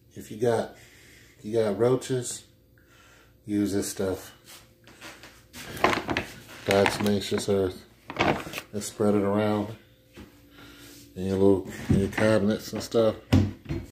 if you got roaches, use this stuff. Diatomaceous earth. And spread it around in your cabinets and stuff.